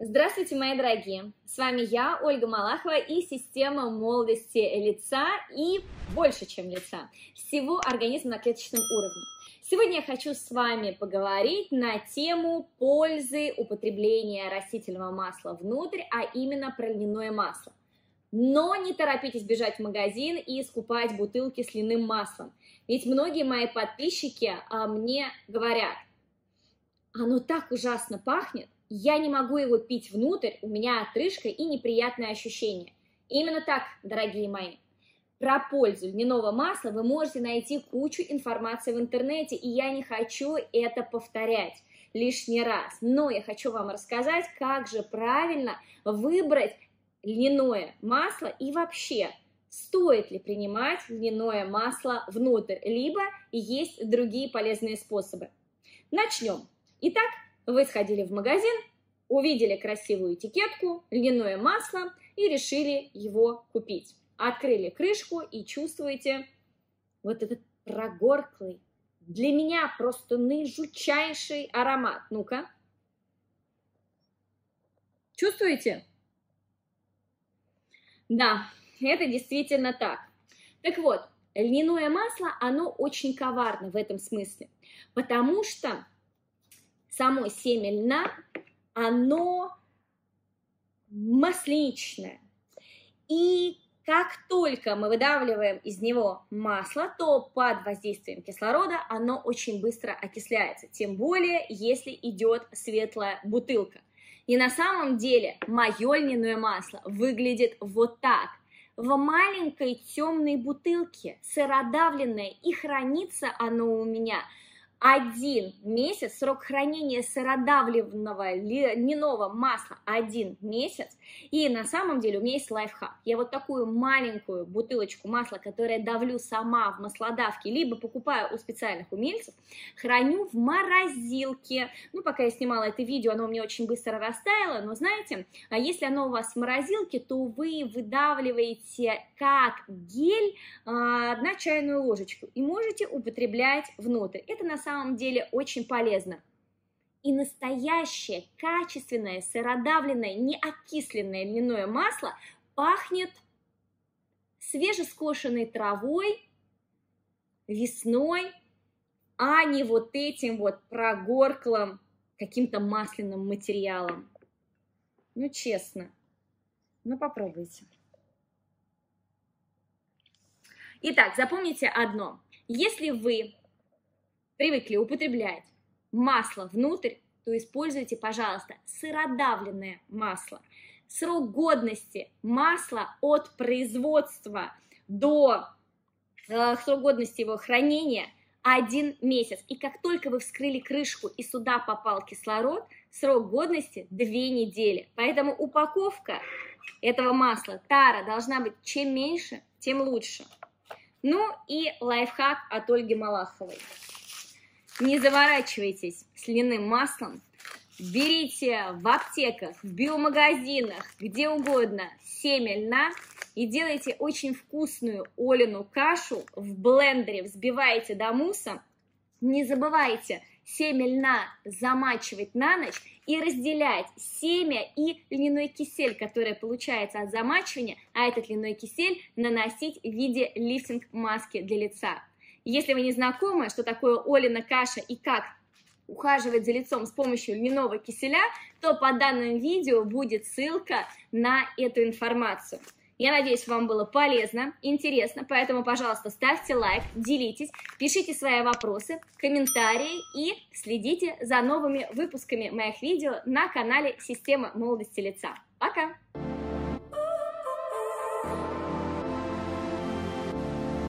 Здравствуйте, мои дорогие! С вами я, Ольга Малахова, и система молодости лица и больше, чем лица, всего организма на клеточном уровне. Сегодня я хочу с вами поговорить на тему пользы употребления растительного масла внутрь, а именно про льняное масло. Но не торопитесь бежать в магазин и скупать бутылки с льняным маслом, ведь многие мои подписчики мне говорят: оно так ужасно пахнет, я не могу его пить внутрь, у меня отрыжка и неприятное ощущение. Именно так, дорогие мои. Про пользу льняного масла вы можете найти кучу информации в интернете, и я не хочу это повторять лишний раз. Но я хочу вам рассказать, как же правильно выбрать льняное масло и вообще, стоит ли принимать льняное масло внутрь, либо есть другие полезные способы. Начнем. Итак, вы сходили в магазин, увидели красивую этикетку, льняное масло и решили его купить. Открыли крышку и чувствуете вот этот прогорклый, для меня просто жутчайший аромат. Ну-ка. Чувствуете? Да, это действительно так. Так вот, льняное масло, оно очень коварно в этом смысле, потому что само семя льна, оно масличное. И как только мы выдавливаем из него масло, то под воздействием кислорода оно очень быстро окисляется. Тем более, если идет светлая бутылка. И на самом деле мое льняное масло выглядит вот так. В маленькой темной бутылке, сыродавленное, и хранится оно у меня 1 месяц, срок хранения сыродавленного льняного масла 1 месяц. И на самом деле у меня есть лайфхак. Я вот такую маленькую бутылочку масла, которое давлю сама в маслодавке, либо покупаю у специальных умельцев, храню в морозилке. Ну, пока я снимала это видео, оно у меня очень быстро растаяло, но знаете, если оно у вас в морозилке, то вы выдавливаете как гель 1 чайную ложечку и можете употреблять внутрь. Это на самом деле очень полезно. И настоящее, качественное, сыродавленное, неокисленное льняное масло пахнет свежескошенной травой, весной, а не вот этим вот прогорклым каким-то масляным материалом. Ну, честно. Ну, попробуйте. Итак, запомните одно. Если вы привыкли употреблять масло внутрь, то используйте, пожалуйста, сыродавленное масло. Срок годности масла от производства до срок годности его хранения 1 месяц. И как только вы вскрыли крышку и сюда попал кислород, срок годности 2 недели. Поэтому упаковка этого масла, тара, должна быть чем меньше, тем лучше. Ну и лайфхак от Ольги Малаховой. Не заворачивайтесь с льняным маслом, берите в аптеках, в биомагазинах, где угодно семя льна и делайте очень вкусную Олину кашу в блендере, взбивайте до мусса. Не забывайте семя льна замачивать на ночь и разделять семя и льняной кисель, который получается от замачивания, а этот льняной кисель наносить в виде лифтинг-маски для лица. Если вы не знакомы, что такое Олина каша и как ухаживать за лицом с помощью льняного киселя, то под данным видео будет ссылка на эту информацию. Я надеюсь, вам было полезно, интересно, поэтому, пожалуйста, ставьте лайк, делитесь, пишите свои вопросы, комментарии и следите за новыми выпусками моих видео на канале Система молодости лица. Пока!